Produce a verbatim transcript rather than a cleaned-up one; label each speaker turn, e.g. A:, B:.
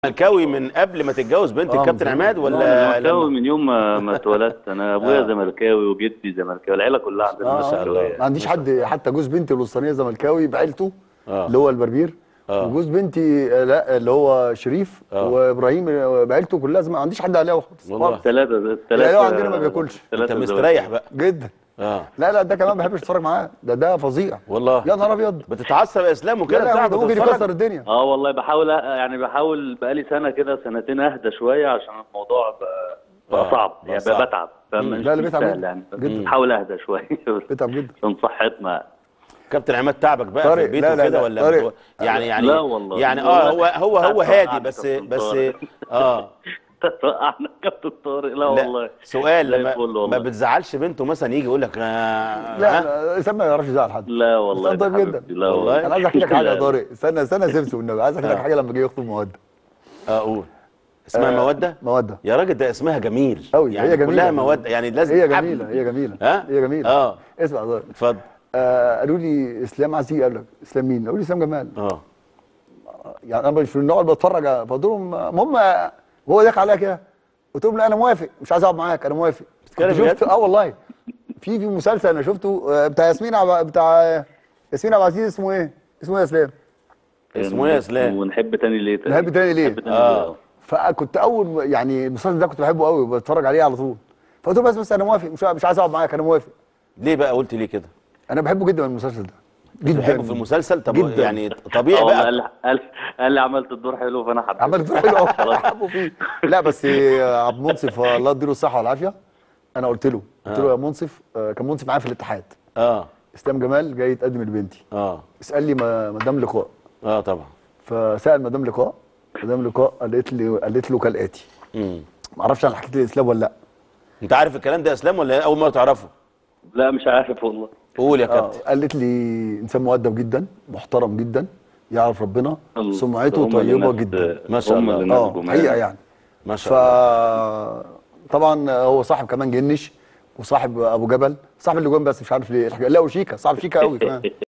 A: زملكاوي من قبل ما تتجوز بنت
B: آه،
A: الكابتن
B: من
A: عماد ولا
C: انا زملكاوي
A: لما؟
C: من يوم ما ما اتولدت. انا ابويا
A: آه.
C: زملكاوي وجدي زملكاوي، العيله كلها عندنا
A: ما شاء الله.
C: زملكاويه.
B: ما عنديش
A: ما شاء
B: حد،
A: الله.
B: حتى جوز بنتي الوسطانيه زملكاوي بعيلته،
A: آه.
B: اللي هو البربير.
A: آه.
B: وجوز بنتي آه، لا اللي هو شريف
A: آه.
B: وابراهيم آه، بعيلته كلها زم... ما عنديش حد اهلاوي خالص.
A: والله.
C: الثلاثه الثلاثه
B: الأهلاوي عندنا ما بياكلش.
A: انت مستريح بقى.
B: جدا.
A: اه
B: لا لا، ده كمان ما بحبش اتفرج معاه، ده ده فظيع
A: والله.
B: يا نهار ابيض.
A: بتتعصب يا اسلام
B: لا
A: وكده
B: لا،
A: بتاعك
B: ده ممكن
A: وتتفرج؟
B: يكسر الدنيا.
C: اه والله بحاول أ- يعني بحاول بقالي سنه كده سنتين اهدى شويه عشان الموضوع بقى, بقى
A: آه،
C: صعب
A: بقى
C: يعني
A: صعب.
C: بقى بتعب. فمش
B: لا، لا، بيتعب
C: سهل
B: جدا.
C: يعني
B: جدا.
C: بحاول اهدى شويه
B: بيتعب جدا.
C: عشان صحتنا.
A: كابتن عماد تعبك بقى في
B: طارق،
A: البيت
B: لا، لا،
A: وكده
B: لا،
A: ولا
B: طارق.
A: متو... يعني يعني
C: لا والله.
A: يعني اه
C: والله
A: هو هو هو
C: هتوقعنا
A: هادي بس
C: كابتن
A: بس
C: طارق.
A: اه
C: توقعنا كابتن طارق. لا
A: لا
C: والله
A: سؤال،
C: زي
A: لما
C: الفل
A: ما
C: والله.
A: بتزعلش بنته مثلا يجي يقول لك آه
B: لا
A: ها؟
B: لا، اسامه ما يعرفش يزعل حد.
C: لا والله
B: بس طيب
C: ده
B: جدا.
C: حبيبتي. لا
A: والله.
B: انا عايز احكي لك حاجه يا
C: لا، لا.
B: طارق، استنى استنى سيبسي والنبي، عايز احكي لك
A: آه.
B: حاجه لما جه يخطب مودة.
A: اقول اسمها
B: آه،
A: موده.
B: مودة
A: يا راجل ده اسمها جميل
B: قوي.
A: يعني
B: هي جميله
A: كلها موده يعني لازم
B: هي
A: تتحب.
B: جميله هي جميله
A: ها
B: هي جميله.
A: اه
B: اسمع يا طارق.
A: اتفضل.
B: آه، قالوا لي اسلام عايز يجي قبلك. اسلام مين؟ قالوا لي اسلام جمال.
A: اه
B: يعني انا مش من النوع اللي بتفرج، فقلت لهم المهم وهو ضايق عليا كده، قلت لهم لا انا موافق، مش عايز اقعد معاك، انا موافق.
A: بتتكلم
B: كنت شفت
A: بجد؟
B: اه والله في في مسلسل انا شفته آه، بتاع ياسمين عب... بتاع ياسمين عبد العزيز، اسمه ايه؟ اسمه ايه يا اسلام؟
A: اسمه ايه يا اسلام؟
C: ونحب تاني ليه تاني؟
B: نحب تاني ليه؟
C: نحب تاني
A: آه.
C: ليه.
B: فكنت اول يعني المسلسل ده كنت بحبه قوي وبتفرج عليه على طول، فقلت له بس بس انا موافق، مش مش عايز اقعد معاك، انا موافق.
A: ليه بقى قلت ليه كده؟
B: انا بحبه جدا المسلسل ده جدا.
A: بتحبه في المسلسل؟ طب
B: جدا.
A: يعني طبيعي
C: اه والله
A: بقى.
C: قال لي قال قال لي عملت الدور حلو فانا حبيته.
B: عملت دور حلو قوي حبه فيه. لا بس عبد المنصف الله يديله الصحه والعافيه، انا قلت له قلت له يا منصف، آه، كان منصف معايا في الاتحاد،
A: اه
B: اسلام جمال جاي يتقدم لبنتي،
A: اه
B: اسال لي ما- مدام لقاء.
A: اه طبعا.
B: فسال مدام لقاء، مدام لقاء قالت لي قالت له كالاتي،
A: امم
B: ما اعرفش انا حكيت لاسلام ولا لا.
A: انت عارف الكلام ده يا اسلام ولا اول مره تعرفه؟
C: لا مش عارف والله.
A: قول يا
B: اه
A: كابتن.
B: قالت لي انسان مؤدب جدا، محترم جدا، يعرف ربنا،
C: الله.
B: سمعته
C: هم اللي
B: طيبه
C: ناس-
B: جدا.
A: ما شاء
C: هم
A: الله.
C: اللي ناس
B: اه
C: جمال.
B: حقيقه يعني.
A: ما
B: ف
A: شاء الله.
B: طبعا هو صاحب كمان جنش، وصاحب ابو جبل، صاحب اللي جوان، بس مش عارف ليه الحاجة. لا وشيكا، صاحب شيكا قوي كمان.